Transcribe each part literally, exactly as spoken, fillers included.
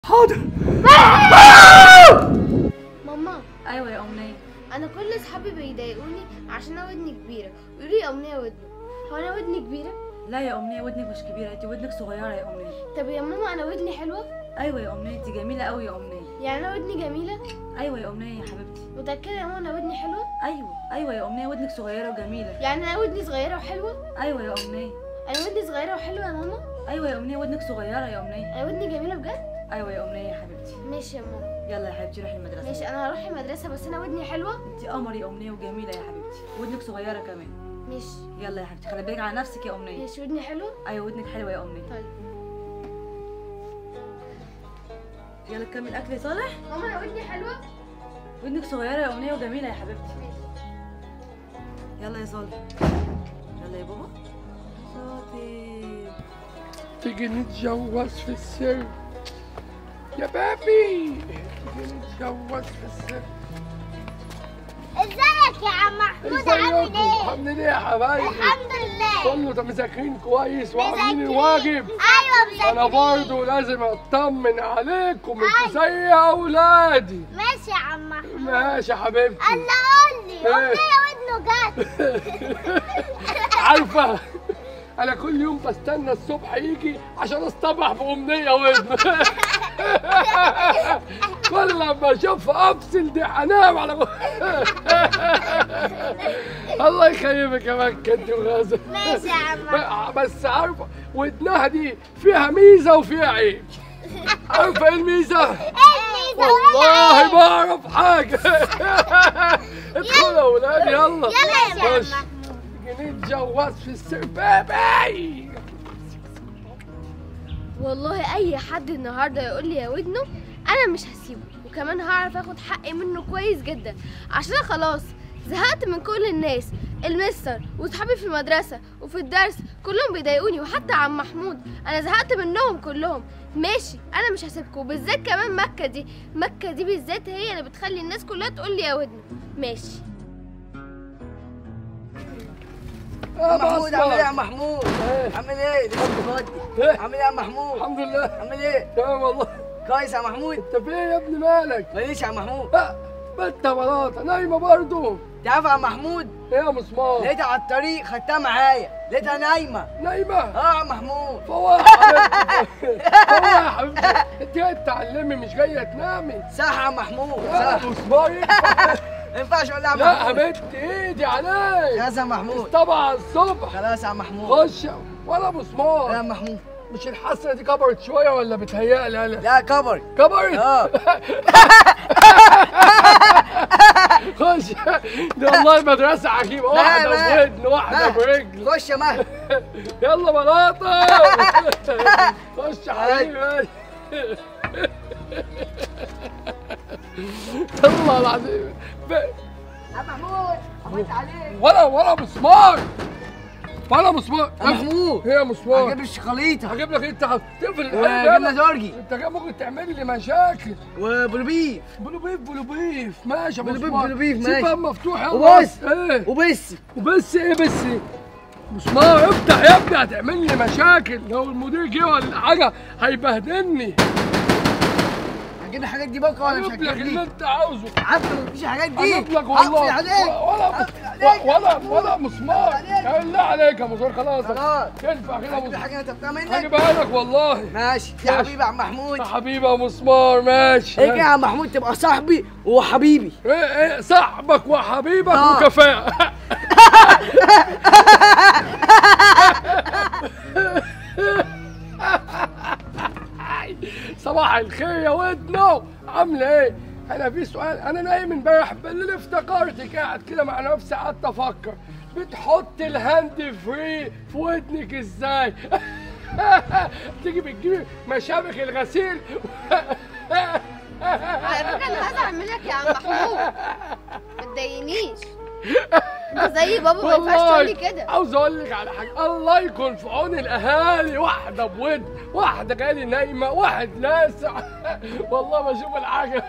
حاضر. ماما. ايوه يا امنيه. انا كل اصحابي بيضايقوني عشان انا ودني كبيره ويقولوا لي يا امنيه ودني. هو انا ودني كبيره؟ لا يا امنيه، ودنك مش كبيره، انت ودنك صغيره يا امنيه. طب يا ماما انا ودني حلوه؟ ايوه يا امنيه، انت جميله قوي يا امنيه. يعني انا ودني جميله؟ ايوه يا امنيه يا حبيبتي. متاكده يا ماما انا ودني حلوه؟ ايوه ايوه يا امنيه، ودنك صغيره وجميله. يعني انا ودني صغيره وحلوه؟ ايوه يا امنيه. انا ودني صغيره وحلوه يا ماما؟ ايوه يا امنيه، ودنك صغيره يا امنيه. انا ودني جميله بجد؟ ايوه يا امنيه يا حبيبتي. ماشي يا ماما. يلا يا حبيبتي روحي المدرسه. ماشي انا هروح المدرسه، بس انا ودني حلوه؟ انت قمر يا امنيه وجميله يا حبيبتي، ودنك صغيره كمان. ماشي. يلا يا حبيبتي خلي بالك على نفسك يا امنيه. ماشي. ودني حلوه؟ ايوه ودنك حلوه يا امنيه. طيب يلا كمل اكل يا صالح. ماما انا ودني حلوه؟ ودنك صغيره يا امنيه وجميله يا حبيبتي. يلا يا صالح. يلا يا بابا. شاطر. تيجي نتجوز في السر يا بابي، تيجي نتجوز في السر. ازيك يا عم محمود؟ عامل ايه؟ عامل ايه يا حبايبي؟ الحمد لله. كله ده مذاكرين كويس وعاملين الواجب. ايوه مذاكرين. انا برضه لازم اطمن عليكم، انتوا زي اولادي. ماشي يا عم محمود. ماشي يا حبيبتي. الله قول لي إيه؟ امنيه ودنه جت. عارفه انا كل يوم بستنى الصبح يجي عشان اصطبح بامنيه ودن. كل لما اشوفها افصل دي انام على الله يخيبك يا مكه انت وغازه. ماشي يا عم. بس عارفه ودنها دي فيها ميزه وفيها عيب. عارفه ايه الميزه؟ ايه الميزه؟ والله ما اعرف حاجه. ادخلوا يا ولاد يلا. يلا يا خش. عم. تيجي نتجوز في السر بابي. والله اي حد النهارده يقول لي يا ودنه انا مش هسيبه، وكمان هعرف اخد حقي منه كويس جدا، عشان أنا خلاص زهقت من كل الناس. المستر وصحابي في المدرسه وفي الدرس كلهم بيضايقوني، وحتى عم محمود انا زهقت منهم كلهم. ماشي انا مش هسيبكم، بالذات كمان مكه دي. مكه دي بالذات هي اللي بتخلي الناس كلها تقول لي يا ودنه. ماشي. يا محمود عامل ايه يا بصمة. محمود؟ إيه؟ عامل ايه؟ لسه فاضي. إيه؟ عامل ايه يا محمود؟ الحمد لله عامل ايه؟ تمام والله. كويس يا محمود؟ انت فين يا ابني مالك؟ ماليش يا محمود. لا بنت بلاطه نايمه برضه. تعرف يا محمود؟ ايه يا مسمار؟ لقيتها على الطريق خدتها معايا، لقيتها نايمة. نايمه؟ اه يا محمود. فوق يا حبيبتي. فوق يا حبيبتي. انت جايه تتعلمي مش جايه تنامي. صح يا محمود يا صح. مسمار ينفع؟ ما ينفعش اقول لها يا لا محمود. حبيبتي ايدي عليك. خلاص يا محمود. طبعا الصبح. خلاص يا محمود. خش ولا مسمار. يا محمود. مش الحسنه دي كبرت شويه ولا بتهيألي انا؟ لا كبر. كبرت؟ اه. خش. دي والله مدرسة عجيبة، واحدة لا. بودن واحدة لا. برجل. خش يا مهد. يلا بلاطة. خش يا حبيبي. الله العظيم. يا محمود عملت عليك. ولا ولا مسمار. ولا مسمار. يا محمود. هي مسمار. هجيب الشوكولاتة. هجيب لك انت تقفل وجبنة زرجي. انت كده ممكن تعمل لي مشاكل. وبلوبيف. بلوبيف بلوبيف ماشي يا بلوبيف مسمار. بلوبيف سيب ماشي. باب مفتوح يلا. وبص. ايه وبس. وبس ايه بس ايه؟ مسمار افتح يا ابني هتعمل لي مشاكل، لو المدير جه ولا حاجه هيبهدلني. هجيب الحاجات دي بكره ولا مش هجيب لك هتجيب اللي لي؟ انت عاوزه. عارف لو مفيش الحاجات دي هجيب لك والله. هقفل عليك. ولا هقفل عليك. ولا ولا مسمار. بالله عليك يا مسمار خلاص. خلاص. ينفع كده هجيب مسمار. الحاجة اللي انت بتاع منك. هجيبها لك والله. ماشي يا ماشي. حبيبي يا عم محمود. يا حبيبي يا مسمار ماشي. ايه يا عم محمود تبقى صاحبي وحبيبي. ايه ايه صاحبك وحبيبك آه. وكفاءة. صباح الخير يا ودنو، عامله ايه؟ انا في سؤال، انا نايم امبارح بالليل افتكرتك قاعد كده مع نفسي قعدت افكر بتحط الهاند فري في ودنك ازاي؟ تيجي بتجيبي مشابك الغسيل. على فكره انا هزعل منك يا عم محمود، ما تضايقنيش. انت زي بابا ما ينفعش تقول لي كده. عاوز اقول لك على حاجه، الله يكون في عون الاهالي، واحده بود واحده جالي نايمه واحد لاسع. والله بشوف الحاجه.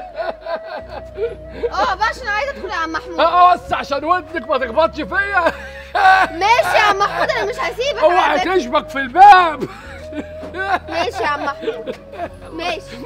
اه بقى عشان عايزه ادخل يا عم محمود. اه بس عشان ودنك ما تخبطش فيا. ماشي يا عم محمود انا مش هسيبك. اوعى تشبك في الباب. ماشي يا عم محمود، ماشي.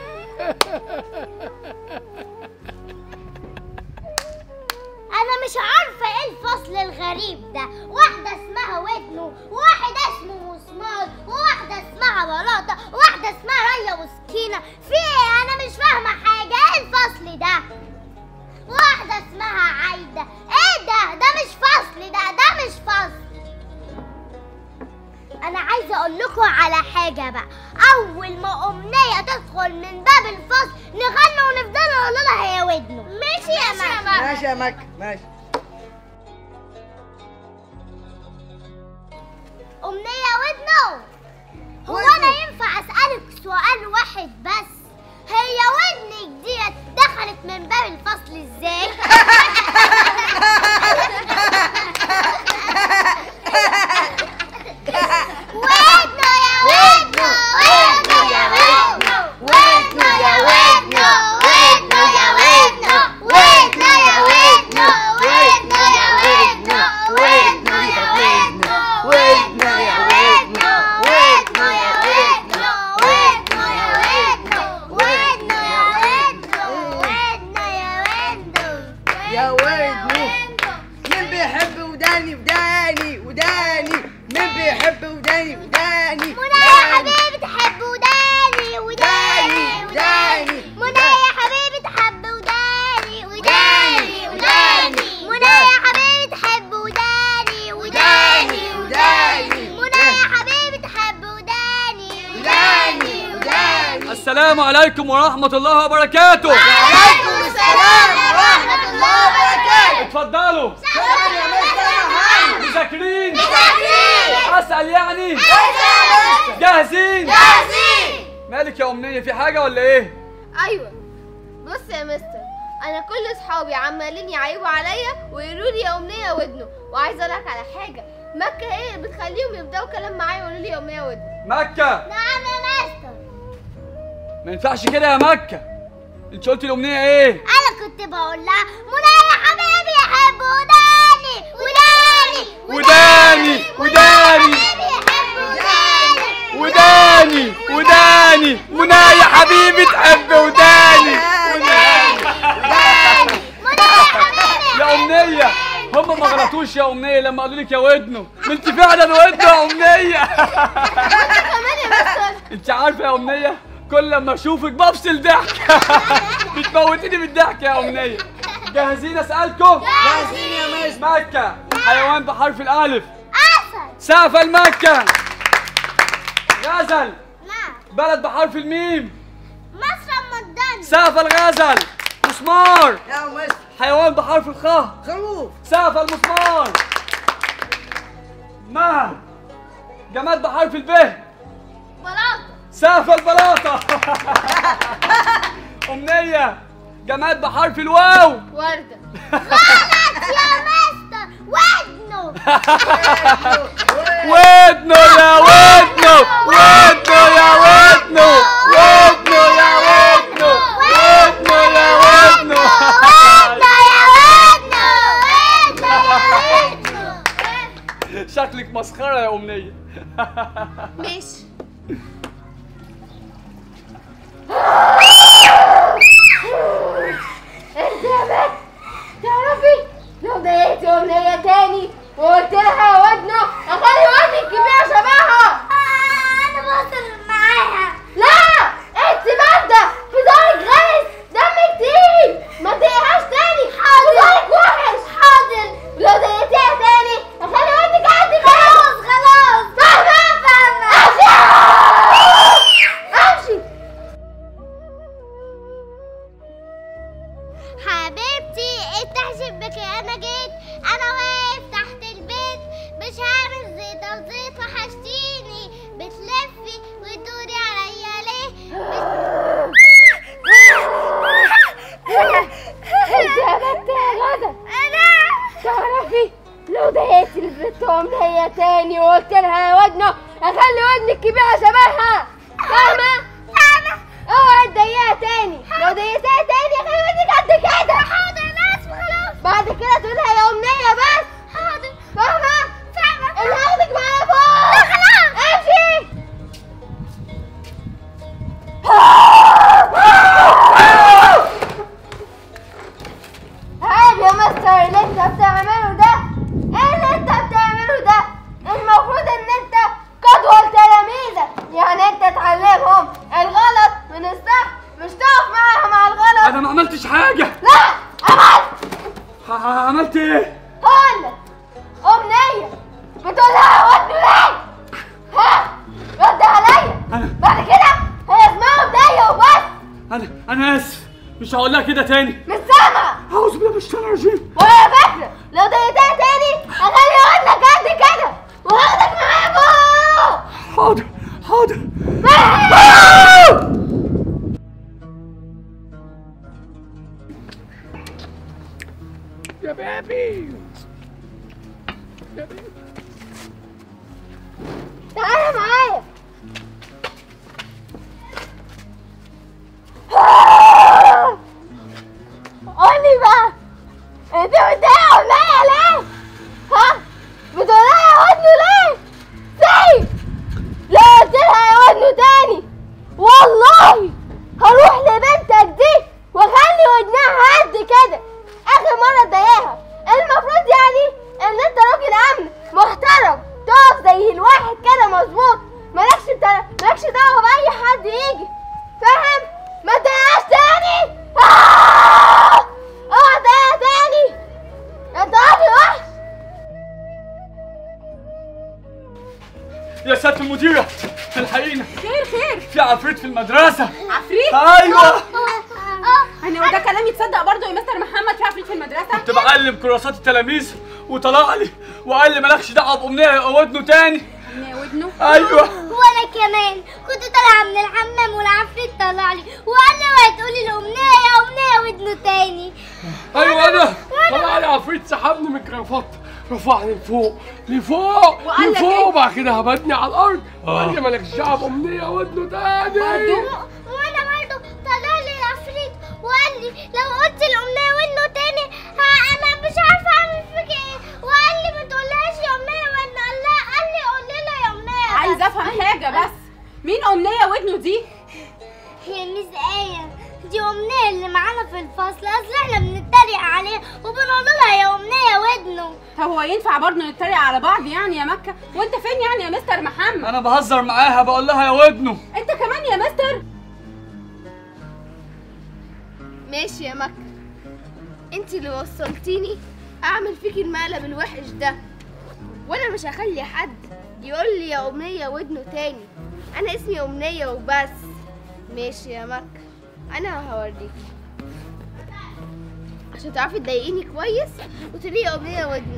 انا مش عارفه ايه الفصل الغريب ده، واحده اسمها ودنه وواحد اسمه مسمار وواحده اسمها بلاطه وواحده اسمها ريا وسكينه. في ايه؟ انا مش فاهمه حاجه. ايه الفصل ده؟ واحده اسمها عايده. ايه ده؟ ده مش فصل، ده ده مش فصل. انا عايزه اقول لكم على حاجه بقى. اول ما امنيه تدخل من باب الفصل نغني ونفضل نقول لها يا ودنه. ماشي يا مكة؟ ماشي يا مكة، ماشي. امنيه ودنه، هو انا ينفع اسالك سؤال واحد بس؟ هي ودنك ديت دخلت من باب الفصل ازاي؟ ودنه يا ودنه، ودنه يا ودنه، ودنه يا ودنه، ودنه يا ودنه، ودنه يا ودنه، ودنه يا ودنه، ودنه يا ودنه، ودنه يا ودنه، ودنه يا ودنه، ودنه يا ودنه، ودنه يا ودنه، ودنه يا ودنه، يا ودنه. مين بيحب وداني وداني وداني؟ مين بيحب وداني وداني؟ منى يا حبيبي تحب وداني وداني وداني. منى يا حبيبي تحب وداني وداني وداني. منى يا حبيبي تحب وداني وداني وداني. منى يا حبيبي تحب وداني وداني وداني. السلام عليكم ورحمة الله وبركاته. وعليكم السلام ورحمة الله وبركاته. اتفضلوا. شكرا يا مستر. مذاكرين؟ مذاكرين. أسأل يعني؟ جاهزين؟ جاهزين. مالك يا أمنية، في حاجة ولا إيه؟ ايوه، بص يا مستر، انا كل اصحابي عمالين يعيبوا عليا ويقولوا لي يا امنيه ودنه، وعايزه اقول لك على حاجه. مكه هي اللي بتخليهم يبداوا كلام معايا ويقولوا لي يا امنيه ودنه. مكة، نعم يا مستر. ما ينفعش كده يا مكة. أنت قلتي الأمنية إيه؟ انا كنت بقول لها منى يا حبيبي يحب وداني وداني وداني وداني حبيبي يحب وداني وداني وداني. منى يا حبيبي تحب وداني وداني. منى يا حبيبي. يا أمنية، هم ما غلطوش يا أمنية لما قالوا لك يا ودنه، ما أنت فعلا ودنه يا أمنية. كمان يا مستر. أنت عارفة يا أمنية، كل لما أشوفك بفصل ضحك. بتموتيني بالضحك يا أمنية. جاهزين أسألكم؟ جاهزين يا مستر. مكة، حيوان بحرف الألف. اسد. سقف المكة. غزل، نعم. بلد بحرف الميم. مصر ام الدنيا. سقف الغزل. مسمار، يا مستر. حيوان بحرف الخاء. خروف. سقف المسمار. مهد، جماد بحرف الب. بلاطه. سقف البلاطة. أمنية، جماد بحرف الواو. ورده. غلط يا مستر. ودنه. ودنه يا ودنه، ودنه يا ودنه، ودنه يا ودنه، ودنه يا ودنه. ودنه يا ودنه، ودنه يا ودنه. شكلك مسخرة يا أمنية. ماشي. انت يا بنت تعرفي لو ضايقتي امنيه تاني وقلت لها ودنه اخلي ودنك كبيره شبهها. انا بوصل معاها. لا، انت بارده، في ضهرك غلس، دمك تقيل، ما تضايقهاش تاني. حاضر. ضهرك وحش. حاضر. لو ضايقتيها تاني اخلي ودنك قد كده. خلاص خلاص. فاهمه؟ فاهمة. امشي. حبيبتي افتح شباكي، انا جيت. انا واقف تحت البيت مش هعمل زيت او زيت، وحشتيني بتلفي وتدوري عليا ليه؟ انت يا بنت يا غدا، انا تعرفي لو ضايقتي البنت امنيه تاني وقلت لها يا ودنه اخلي ودنك كبيره شبهها. فاهمه؟ فاهمة. اوعي تضايقها تاني. لو ضايقتها تاني اخلي ودنك قد كده. حاضر. انا اسفة خلاص. بعد كده تقولها يا امنيه بس. حاضر. فاهمه؟ فاهمة. انا هاخدك معايا فوق. خلاص. امشي. انا انا اسف، مش هقول لها كده تاني. مش سامع. اعوذ بالله من الشيطان الرجيم. ولا فاكره لو ضايقتها تاني اخلي ودنك قد كده وهاخدك معايا فوق. حاضر حاضر. يا بيبي يا بيبي تعالى معايا. قولي بقى انت متضايقه ومنية ليه؟ ها؟ بتقولها يا ودنو ليه؟ سيب. لو قلت لها يا ودنو تاني والله هروح لبنتك دي واخلي ودنها قد كده. اخر مره ضايقها. المفروض يعني ان انت راجل امن محترم تقف زي الواحد كده مظبوط، مالكش بتا... مالكش دعوه باي حد يجي، فاهم؟ ما تضايقهاش تاني. آه! اوعى تضايقها تاني، انت راجل وحش. يا سيادة المديرة الحقيقة خير خير. في عفريت في المدرسة. عفريت؟ ايوه. يعني هو ده كلام يتصدق برضه يا مستر محمد؟ في عفريت في المدرسة؟ كنت بعلم كراسات التلاميذ وطلع لي وقال لي مالكش دعوة بأمنية ودنه تاني. أمنية ودنه؟ ايوه. وانا كمان كنت طالعه من الحمام والعفريت طلع لي وقال لي اوعي تقولي لامنيه يا امنيه ودنه تاني. ايوه انا طلع لي عفريت سحبني من الكرافات رفعني لفوق لفوق وقال لك لفوق إيه؟ وبعد كده هبدني على الارض وقال لي مالكش دعوه بامنيه ودنه تاني. وانا برضه طلع لي العفريت وقال لي لو قلت الامنيه ودنه تاني ها انا مش عارفه اعمل فيك ايه، وقال لي ما تقولهاش يا امنيه ودنه. قال لها قال لي قولي لها يا امنيه. عايزة أفهم حاجة بس، مين أمنية ودنه دي؟ هي ميس آية، دي أمنية اللي معانا في الفصل، أصل احنا بنتريق عليها وبنقول لها يا أمنية ودنه. طب هو ينفع برضه نتريق على بعض يعني يا مكة؟ وأنت فين يعني يا مستر محمد؟ انا بهزر معاها بقول لها يا ودنه. أنت كمان يا مستر؟ ماشي يا مكة، انت اللي وصلتيني اعمل فيكي المقلب الوحش ده، وانا مش هخلي حد يقول لي يا امنية ودنه تاني. انا اسمي امنية وبس. ماشي يا مكة، انا هوريكي عشان تعرفي تضايقيني كويس وتقولي يا امنية ودنه.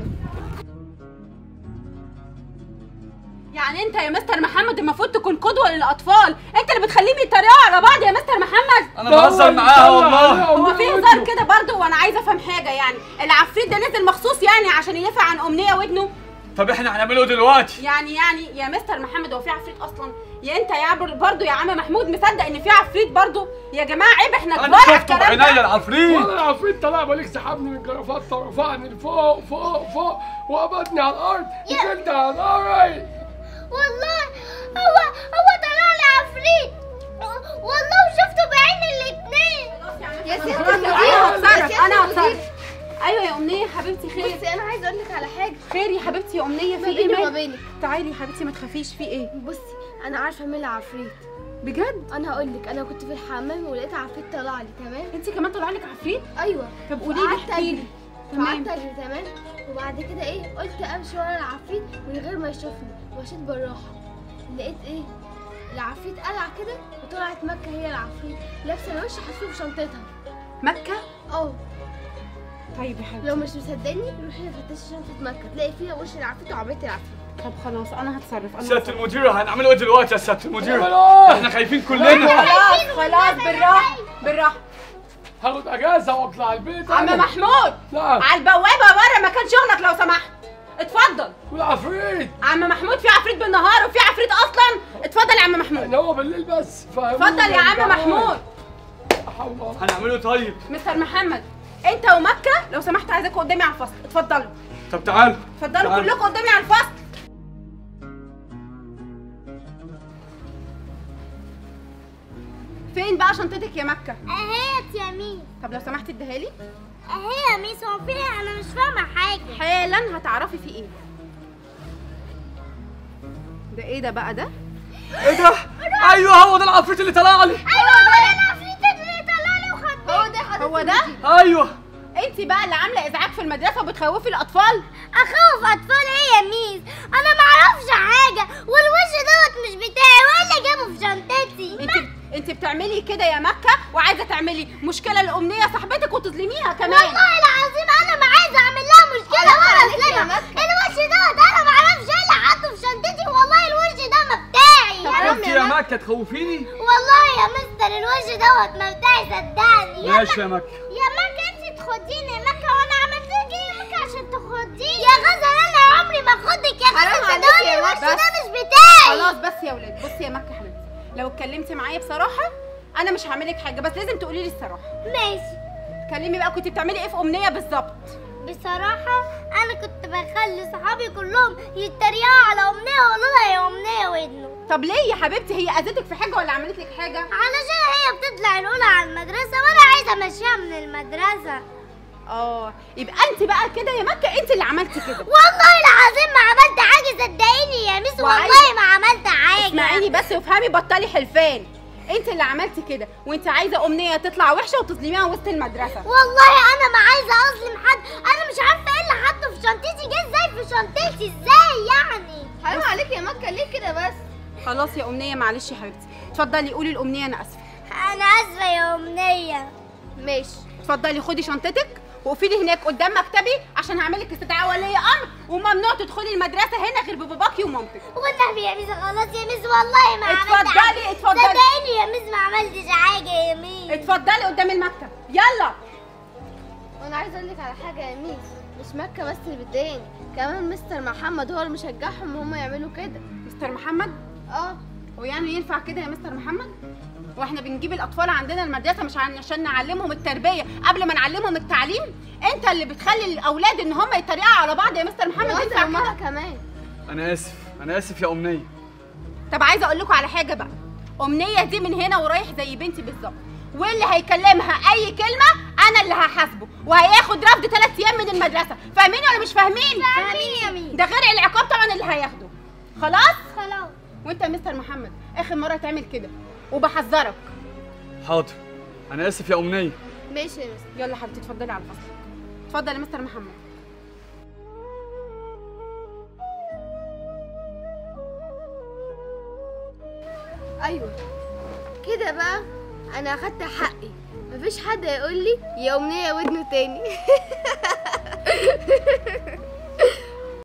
يعني انت يا مستر محمد المفروض تكون قدوة للأطفال، انت اللي بتخليهم يتريقوا على بعض يا مستر محمد. انا بهزر معاها والله. هو في هزار كده برضه، وانا عايزة افهم حاجة، يعني العفريت ده نزل مخصوص يعني عشان يدافع عن أمنية ودنه؟ طب احنا هنعمله دلوقتي. يعني يعني يا مستر محمد هو في عفريت اصلا؟ يا انت يا برضه يا عم محمود مصدق ان في عفريت برضه؟ يا جماعة عيب، احنا كبار انا على شفته الكلام بعينيا ده. العفريت. وانا العفريت طلع بالك سحبني من الكرافات رفعني لفوق فوق فوق وقبضني على الارض نزلت على الارض. والله هو هو طلع لي عفريت والله وشفته بعين الاتنين. يا ست خلاص المدير، انا يا هتصرف ست انا المدير. هتصرف. ايوه يا امنيه حبيبتي خير. بصي انا عايزه اقول لك على حاجه. خير يا حبيبتي يا امنيه، في ما ايه بيني وما مالك؟ بينك. تعالي يا حبيبتي ما تخافيش، في ايه؟ بصي انا عارفه مين العفريت. بجد؟ انا هقول لك، انا كنت في الحمام ولقيت عفريت طلع لي. تمام؟ انت كمان طلع لك عفريت؟ ايوه. طب قولي لي وقعدت احكي لي. أجري. تمام. وقعدت اجري. تمام. وبعد كده ايه، قلت امشي ورا العفريت من غير ما يشوفني، ومشيت بالراحه. لقيت ايه، العفريت قلع كده وطلعت مكه هي العفريت لابسه الوش حطوه في شنطتها. مكه؟ اه. طيب يا حبيبتي لو مش مصدقني روحي فتشي شنطه مكه تلاقي فيها وش العفريت وعملت العفريت. طب خلاص انا هتصرف. انا سيادة هتصرف. المديرة هنعمله ايه دلوقتي يا سيادة المديرة؟ خلاص. احنا خايفين كلنا. خلاص خلاص بالراحه بالراحه. هاخد اجازه واطلع البيت. عم أنا. محمود نعم. على البوابه بره مكان شغلك لو سمحت. اتفضل. والعفريت عم محمود في عفريت بالنهار وفي عفريت اصلا. اتفضل يا عم محمود. ان هو بالليل بس فاهمني. اتفضل يا عم محمود. حول. هنعمله طيب. مستر محمد انت ومكه لو سمحت عايزاكم قدامي على الفصل. اتفضلوا طب تعالوا اتفضلوا تعال. كلكم قدامي على الفصل. فين بقى شنطتك يا مكه؟ اهيت يا ميس. طب لو سمحت اديها لي. اهي يا ميس، هو فيها انا مش فاهمه حاجه. حالا هتعرفي في ايه. ده ايه ده بقى ده؟ ايه ده؟ ايوه هو ده العفريت اللي طلع لي. ايوه ده العفريت اللي طلع لي وخدني. هو ده حضرتك. هو ده؟ ايوه. انت بقى اللي عامله ازعاج في المدرسه وبتخوفي الاطفال؟ اخوف اطفال ايه يا ميس؟ انا ما اعرفش حاجه والوش دوت مش بتاعي ولا جابه في شنطتي. انت انت بتعملي كده يا مكه وعايزه تعملي مشكله لامنيه صاحبتك وتظلميها كمان. والله العظيم انا ما عايزه اعمل لها مشكله ولا اظلمها. الوش ده انا ما اعرفش ايه اللي حاطه في شنطتي، والله الوش ده ما بتاعي. انت يا مكه تخوفيني. والله يا مستر الوش دوت ما بتاعي صدقني. ماشي يا مكه. يا مكه انت تخديني يا مكه، وانا عملت لك ايه يا مكه عشان تخديني؟ يا غزل انا عمري ما اخدك يا غزل، صدقني الوش ده مش بتاعي. خلاص بس يا ولاد. بصي يا مكه حبيبتي، لو اتكلمتي معايا بصراحه انا مش هعملك حاجه، بس لازم تقولي لي الصراحه. ماشي. اتكلمي بقى، كنت بتعملي ايه في امنيه بالظبط؟ بصراحة أنا كنت بخلي صحابي كلهم يتريقوا على أمنية ويقولوا لها يا أمنية ودنه. طب ليه يا حبيبتي؟ هي اذتك في حاجه ولا عملت لك حاجه؟ علشان هي بتطلع الأولى على المدرسة وأنا عايزة أمشيها من المدرسة. اه يبقى انت بقى كده يا مكه انت اللي عملتي كده. والله العظيم ما عملت حاجة صدقيني يا ميس، والله ما عملت حاجة. اسمعيني بس وافهمي، بطلي حلفان. انت اللي عملتي كده، وانت عايزه امنيه تطلع وحشه وتظلميها وسط المدرسه. والله انا ما عايزه اظلم حد، انا مش عارفه ايه اللي حاطه في شنطتي. جه ازاي في شنطتي ازاي يعني؟ حرام عليك يا مكه، ليه كده بس؟ خلاص يا امنيه معلش يا حبيبتي، اتفضلي قولي لامنيه انا اسفه. انا اسفه يا امنيه. ماشي. اتفضلي خدي شنطتك وقفي لي هناك قدام مكتبي عشان هعمل لك استدعاء ولي امر، وممنوع تدخلي المدرسه هنا غير بباباكي ومامتك. والنبي يا ميس خلاص يا ميس، والله ما عملت اتفضلي حاجة. اتفضلي صدقيني يا ميس ما عملتش حاجه يا ميس. اتفضلي قدام المكتب يلا. وانا عايزه اقول لك على حاجه يا ميس، مش مكه بس اللي بتضايقني، كمان مستر محمد هو اللي مشجعهم هم يعملوا كده. مستر محمد؟ اه. ويعني ينفع كده يا مستر محمد؟ واحنا بنجيب الاطفال عندنا المدرسه مش عشان نعلمهم التربيه قبل ما نعلمهم التعليم؟ انت اللي بتخلي الاولاد ان هم يتريقوا على بعض يا مستر محمد. ينفع كده كمان؟ انا اسف انا اسف يا امنيه. طب عايزه اقول لكم على حاجه بقى، امنيه دي من هنا ورايح زي بنتي بالظبط، واللي هيكلمها اي كلمه انا اللي هحاسبه، وهياخد رفض ثلاث ايام من المدرسه. فاهمين ولا مش فاهمين؟ فاهمين يا ميس. ده غير العقاب طبعا اللي هياخده. خلاص؟ خلاص. وانت يا مستر محمد اخر مره تعمل كده وبحذرك. حاضر انا اسف يا امنيه. ماشي يا مستر. يلا حبيبتي اتفضلي على الفصل. اتفضل يا مستر محمد. ايوه كده بقى انا اخدت حقي، مفيش حد هيقول لي يا امنيه ودنه تاني.